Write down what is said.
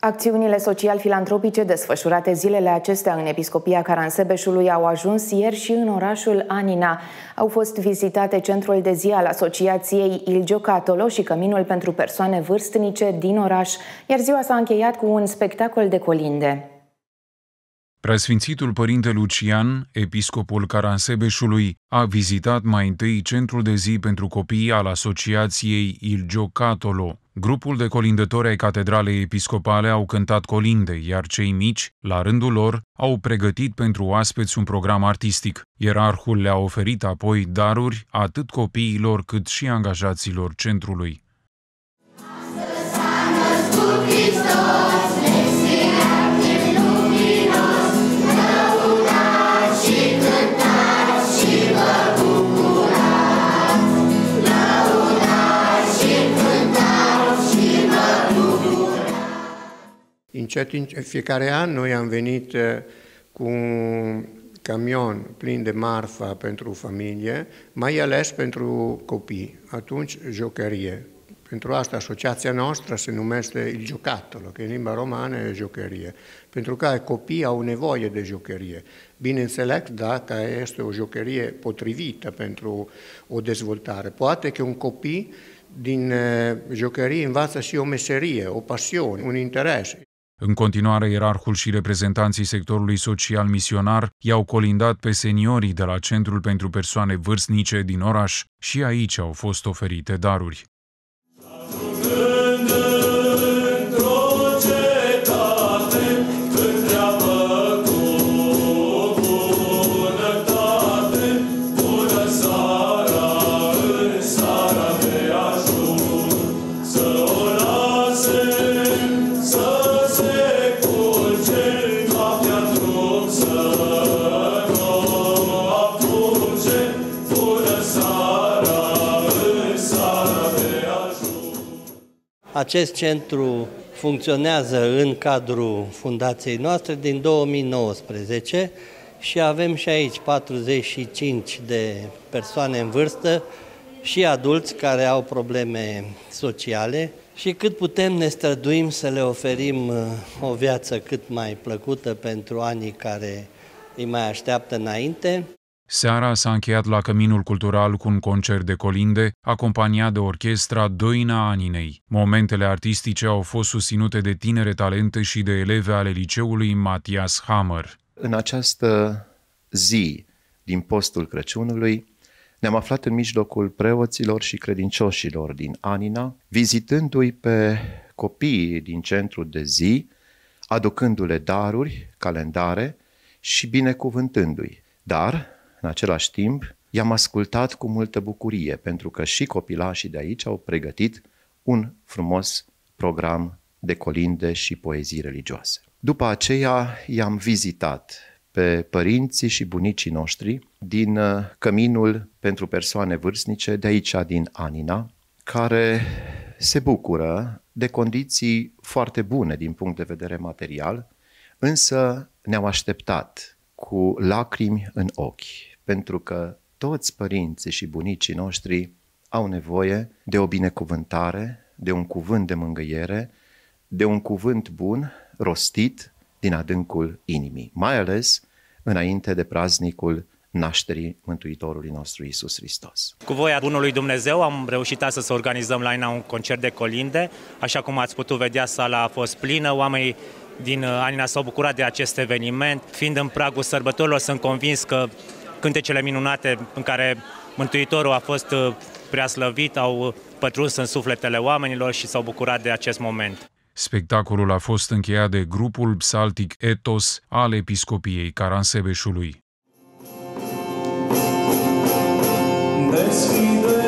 Acțiunile social-filantropice desfășurate zilele acestea în Episcopia Caransebeșului au ajuns ieri și în orașul Anina. Au fost vizitate centrul de zi al asociației Il Giocattolo și căminul pentru persoane vârstnice din oraș, iar ziua s-a încheiat cu un spectacol de colinde. Preasfințitul Părinte Lucian, episcopul Caransebeșului, a vizitat mai întâi centrul de zi pentru copii al asociației Il Giocattolo. Grupul de colindători ai Catedralei Episcopale au cântat colinde, iar cei mici, la rândul lor, au pregătit pentru oaspeți un program artistic. Ierarhul le-a oferit apoi daruri atât copiilor cât și angajaților centrului. În fiecare an noi am venit cu un camion plin de marfă pentru familie, mai ales pentru copii, atunci jucărie. Pentru asta asociația noastră se numește Il Giocattolo, că în limba romană e jucărie, pentru că copiii au nevoie de jucărie. Bineînțeles, dacă este o jucărie potrivită pentru o dezvoltare. Poate că un copil din jucărie învață și o meserie, o pasiune, un interes. În continuare, ierarhul și reprezentanții sectorului social misionar i-au colindat pe seniorii de la Centrul pentru Persoane Vârstnice din oraș și aici au fost oferite daruri. Acest centru funcționează în cadrul fundației noastre din 2019 și avem și aici 45 de persoane în vârstă și adulți care au probleme sociale și cât putem ne străduim să le oferim o viață cât mai plăcută pentru anii care îi mai așteaptă înainte. Seara s-a încheiat la Căminul Cultural cu un concert de colinde, acompaniat de orchestra Doina Aninei. Momentele artistice au fost susținute de tinere talente și de eleve ale liceului Matias Hammer. În această zi din postul Crăciunului ne-am aflat în mijlocul preoților și credincioșilor din Anina, vizitându-i pe copiii din centrul de zi, aducându-le daruri, calendare și binecuvântându-i. Dar, în același timp, i-am ascultat cu multă bucurie, pentru că și copilașii de aici au pregătit un frumos program de colinde și poezii religioase. După aceea i-am vizitat pe părinții și bunicii noștri din căminul pentru persoane vârstnice de aici din Anina, care se bucură de condiții foarte bune din punct de vedere material, însă ne-au așteptat cu lacrimi în ochi, pentru că toți părinții și bunicii noștri au nevoie de o binecuvântare, de un cuvânt de mângâiere, de un cuvânt bun, rostit din adâncul inimii, mai ales înainte de praznicul nașterii Mântuitorului nostru Iisus Hristos. Cu voia bunului Dumnezeu am reușit astăzi să organizăm la Anina un concert de colinde. Așa cum ați putut vedea, sala a fost plină, oamenii din Anina s-au bucurat de acest eveniment. Fiind în pragul sărbătorilor, sunt convins că cântecele minunate în care Mântuitorul a fost preaslăvit au pătruns în sufletele oamenilor și s-au bucurat de acest moment. Spectacolul a fost încheiat de grupul psaltic Ethos al Episcopiei Caransebeșului.